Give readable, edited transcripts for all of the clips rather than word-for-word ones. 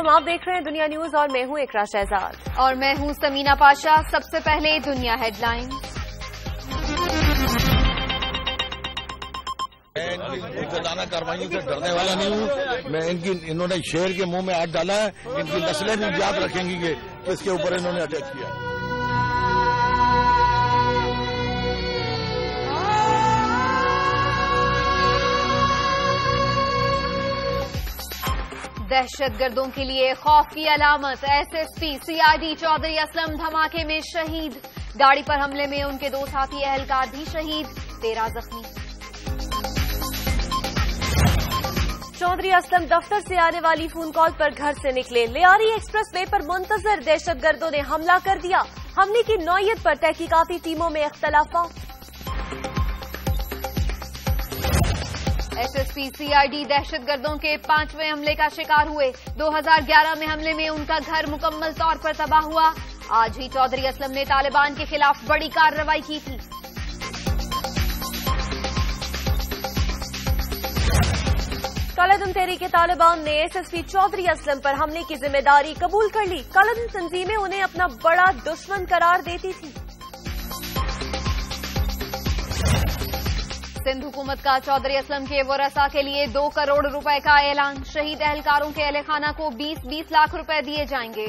आप देख रहे हैं दुनिया न्यूज और मैं हूं इकरा शहजाद और मैं हूं समीना पाशा। सबसे पहले दुनिया हेडलाइन। मैं रोजाना कार्रवाइयों से डरने वाला नहीं हूं। मैं इन्होंने शेर के मुंह में हाथ डाला है, इनकी नस्लें भी याद रखेंगी कि किसके ऊपर इन्होंने अटैक किया। दहशतगर्दों के लिए खौफ की अलामत। एसएसपी सीआईडी चौधरी असलम धमाके में शहीद। गाड़ी पर हमले में उनके 2 साथी एहलकार भी शहीद, 13 जख्मी। चौधरी असलम दफ्तर से आने वाली फोन कॉल पर घर से निकले। लियारी एक्सप्रेस वे पर मुंतजर दहशतगर्दों ने हमला कर दिया। हमले की नौयत पर तहकीकाती टीमों में इख्तलाफात। एसएसपी सीआईडी दहशतगर्दों के 5वें हमले का शिकार हुए। 2011 में हमले में उनका घर मुकम्मल तौर पर तबाह हुआ। आज ही चौधरी असलम ने तालिबान के खिलाफ बड़ी कार्रवाई की थी। कालादम तहरीक तालिबान ने एसएसपी चौधरी असलम पर हमले की जिम्मेदारी कबूल कर ली। कालादम तंजीमें उन्हें अपना बड़ा दुश्मन करार देती थी। सिंध हुकूमत का चौधरी असलम के वरसा के लिए 2 करोड़ रुपए का ऐलान। शहीद एहलकारों के अहले खाना को 20-20 लाख रुपए दिए जाएंगे।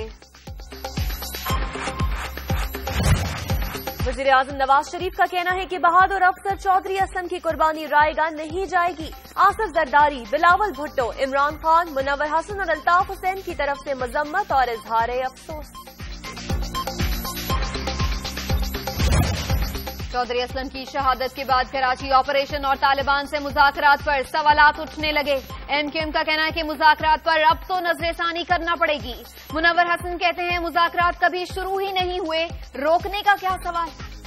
वजीर आजम नवाज शरीफ का कहना है कि बहादुर अफसर चौधरी असलम की कुर्बानी रायगा नहीं जाएगी। आसिफ जरदारी, बिलावल भुट्टो, इमरान खान, मुनव्वर हसन और अल्ताफ हुसैन की तरफ से मजम्मत और इजहार अफसोस। चौधरी असलम की शहादत के बाद कराची ऑपरेशन और तालिबान से मुज़ाकरात पर सवालात उठने लगे। एमक्यूएम का कहना है कि मुज़ाकरात पर अब तो नजरसानी करना पड़ेगी। मुनव्वर हसन कहते हैं मुज़ाकरात कभी शुरू ही नहीं हुए, रोकने का क्या सवाल।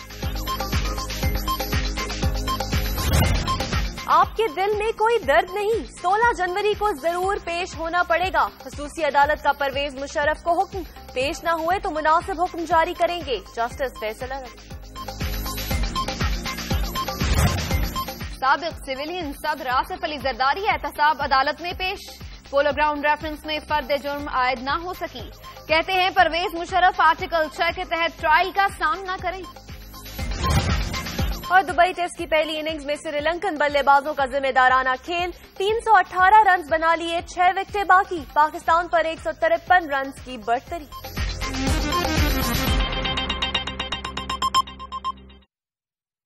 आपके दिल में कोई दर्द नहीं, 16 जनवरी को जरूर पेश होना पड़ेगा। खसूसी अदालत का परवेज मुशर्रफ को हुक्म, पेश न हुए तो मुनासिब हुक्म जारी करेंगे। जस्टिस फैसल अहमद। साबिक सिविलियन सदर आसिफ अली जरदारी एहतसाब अदालत में पेश। पोलो ग्राउंड रेफरेंस में फर्द जुर्म आयद न हो सकी। कहते हैं परवेज मुशर्रफ आर्टिकल 6 के तहत ट्रायल का सामना करें। और दुबई टेस्ट की पहली इनिंग्स में श्रीलंकन बल्लेबाजों का जिम्मेदाराना खेल। 318 रन बना लिए, 6 विकेटें बाकी। पाकिस्तान पर 153 रन की बढ़तरी।